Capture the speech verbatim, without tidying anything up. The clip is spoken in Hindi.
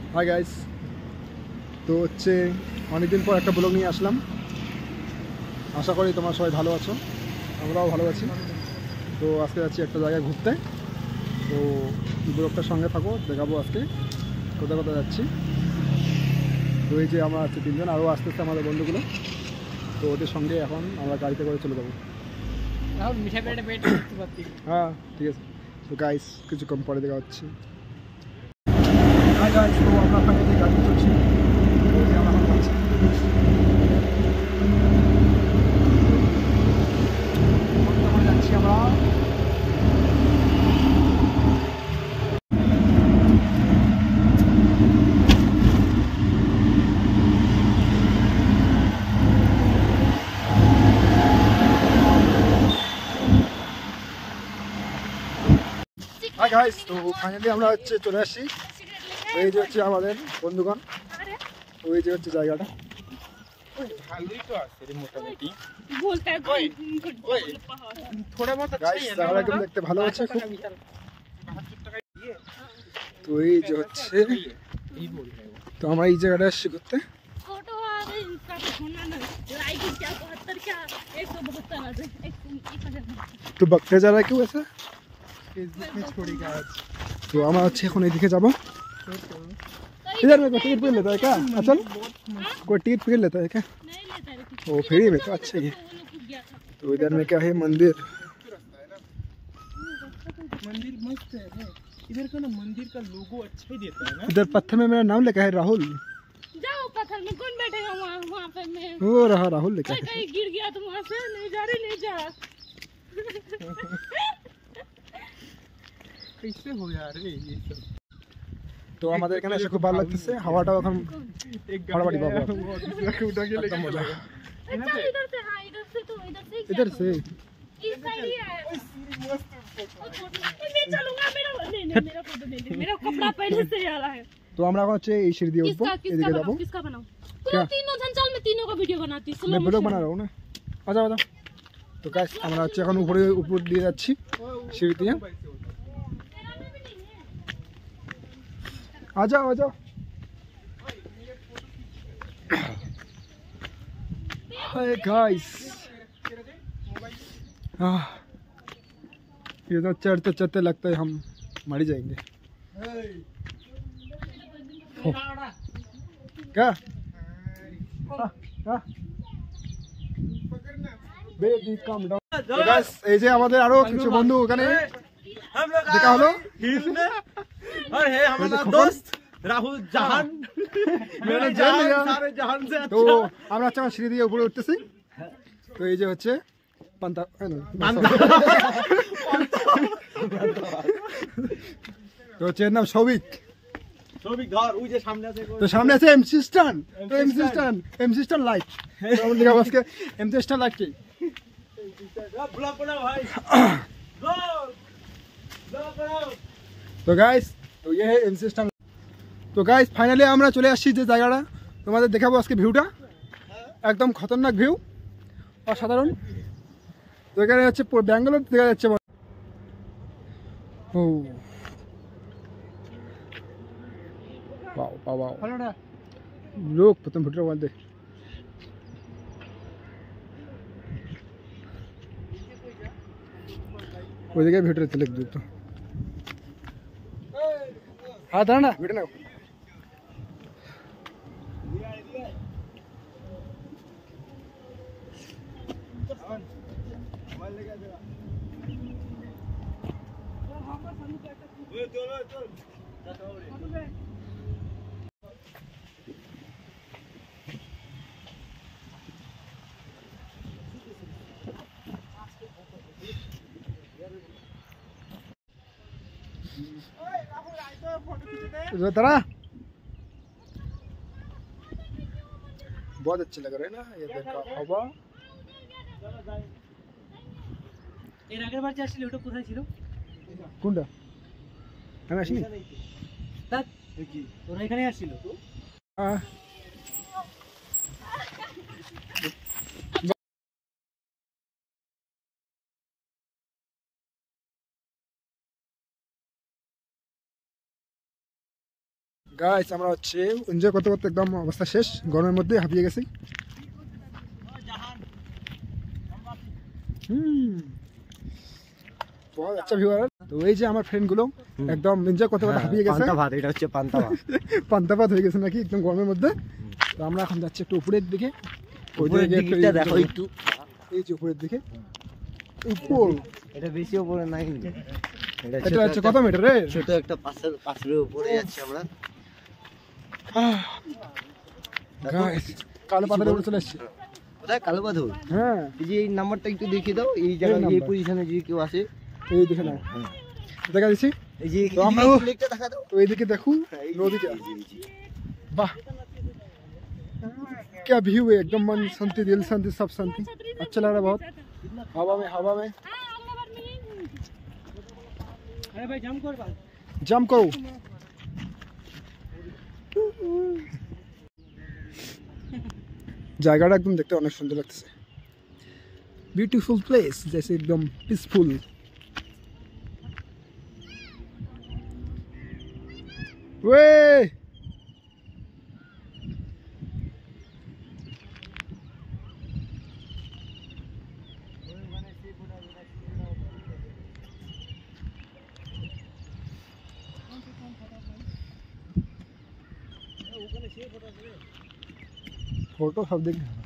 হাই গাইস, তো হচ্ছে অনেকদিন পর একটা ব্লগ নিয়ে আসলাম। আশা করি তোমরা সবাই ভালো আছো, আমরাও ভালো আছি। তো আজকে যাচ্ছি একটা জায়গায় ঘুরতে, তো ব্লগটার সঙ্গে থাকো, দেখাবো আজকে কোথায় কোথায় যাচ্ছি। তো এই যে আমরা আছি তিনজন, আরও আস্তে আস্তে আমাদের বন্ধুগুলো, তো ওদের সঙ্গে এখন আমরা গাড়িতে করে চলে যাবো। হ্যাঁ ঠিক আছে, তো গাইস কিছুক্ষণ পরে দেখা হচ্ছে। হ্যাঁ গাইস, তো আমরা ফাইনালি গাড়ি চলছি, তো আমরা এখন যাচ্ছি। বর্তমানে যাচ্ছি আমরা হাই গাইস, তো ফাইনালি আমরা হচ্ছে চলে আসছি। এই যে হচ্ছে আমাদের বন্ধুগণ, ওই যে হচ্ছে জায়গাটা। ভালোই তো আছে রে মোটামুটি, বলতে কই কই থোড়া মত গাইস, জায়গাটা একদম দেখতে ভালো আছে খুব। তো এই যে হচ্ছে, তো আমরা এই জায়গাটা আসছি ঘুরতে। फोटो आ रही इसका तो होना ना लाइक क्या बहत्तर क्या एक सौ बहत्तर आ जाए एक हजार। तो बकते जा रहा है क्यों ऐसा? फेसबुक में छोड़ेगा आज। तो আমরা হচ্ছে এখন এইদিকে যাব। इधर में कोई टिकट फिर लेता है क्या? असल कोई टिकट फिर लेता है क्या? नहीं लेता है। ओ फ्री में, तो अच्छा ही। तो इधर में क्या है, मंदिर मंदिर मस्त है। इधर का ना मंदिर का लोगो अच्छा ही देता है ना। इधर पत्थर में मेरा नाम लिखा है राहुल। जाओ पत्थर में कौन बैठेगा वहाँ वहाँ पे मैं। वो रहा राहुल लिखा है। कहीं गिर गया तुम वहाँ से, नहीं जा रही नहीं जा। कैसे हो यार ये सब। তো আমাদের এখানে এসে খুব ভালো লাগতেছে, হাওয়াটাও এখন ফাটাফাটি পাবো। उठा के लेके मजा। अच्छा इधर से, हां इधर से, तो इधर से इधर से इस साइड ही है। मैं चलूंगा, मेरा नहीं नहीं मेरा फोटो नहीं ले, मेरा कपड़ा पहले से आ रहा है। तो আমরা এখন হচ্ছে এই সিঁড়ি দিয়ে উঠবো, এদিকে যাব। किसका बनाऊं? तो तीनों जन चल, मैं तीनों का वीडियो बनाती हूं। मैं ब्लॉग बना रहा हूं ना, आजा आजा। तो गाइस আমরা হচ্ছে এখন উপরে উপর দিয়ে যাচ্ছি সিঁড়ি দিয়ে। आ जाओ आ जाओ। हाय गाइस, ये तो चढ़ते चढ़ते लगता है हम मर जाएंगे। क्या बेबी कम डाउन। तो गाइस এই যে আমাদের আরো কিছু বন্ধু ওখানে দেখা হলো, और है हमारा दोस्त राहुल जहान। मैंने जान लिया सारे जहान से अच्छा। तो আমরা হচ্ছে সিঁড়ি দিয়ে উপরে উঠতেছি। তো এই যে হচ্ছে পান্তা পান্তা তো এর নাম সৌভিক। সৌভিক ধর ওই যে সামনে আছে, তো সামনে আছে এমসি স্টান। তো MC Stan MC Stan light, তো আমরা দেখাবো আজকে এমসি স্টান লাইট কি। ব্লগ বানাও ভাই, ব্লগ ব্লগ বানাও। তো গাইস, তো ये है एमसी स्टान। তো গাইস ফাইনালি আমরা চলে আসছি যে জায়গাটা, তোমাদের দেখাবো আজকে ভিউটা, একদম খতরনাক ভিউ, অসাধারণ। তো এখানে হচ্ছে ব্যাঙ্গালোর দেখা যাচ্ছে। ও वाओ वाओ वाओ लोग প্রথম ভিডিও বানাতে ওই জায়গায় ভিডিও তুলে দিত। हाँ था ना वीडियो ना तारा बहुत अच्छे लग रहे हैं ना ये देखो हवा। এর আগের বার যে আসলে ওটা কোথায় ছিল? কোনটা? আমি আসিনি। তা কি ওরা এখানে আসছিল? হ্যাঁ গাইস আমরা হচ্ছে এনজয় করতে করতে একদম অবস্থা শেষ, গরমের মধ্যে হাঁপিয়ে গেছি। হুম আচ্ছা ভিউয়ার, তো এই যে আমার ফ্রেন্ড গুলো একদম এনজয় করতে করতে হাঁপিয়ে গেছে। পান্তা ভাত, এটা হচ্ছে পান্তা ভাত। পান্তা ভাত হয়ে গেছে নাকি একদম গরমের মধ্যে। তো আমরা এখন যাচ্ছি একটু উপরের দিকে, উপরের দিকটা দেখো একটু, এই যে উপরের দিকে। উপর এটা বেশি উপরে নাই, এটা হচ্ছে কত মিটার রে? ছোট একটা পাশের পাশের উপরে যাচ্ছি আমরা। গাইস কালো পাথরে উপরে চলে এসেছি। কোথায় কালো পাথর? হ্যাঁ এই যে এই নাম্বারটা একটু দেখিয়ে দাও, এই জায়গায় এই পজিশনে যদি কেউ আসে। এই দেখে নাও, দেখা দিচ্ছি। এই যে তো আমরা লেকটা দেখা দাও, ওই দিকে দেখো নদীটা। वाह क्या व्यू है, एकदम मन शांति, दिल शांति, सब शांति। अच्छा लग रहा है बहुत। हवा में हवा में अरे भाई जंप करो, जंप करो। জায়গাটা একদম দেখতে অনেক সুন্দর লাগছে, বিউটিফুল প্লেস, जैसे एकदम पीसफुल। वे फोटो सब देख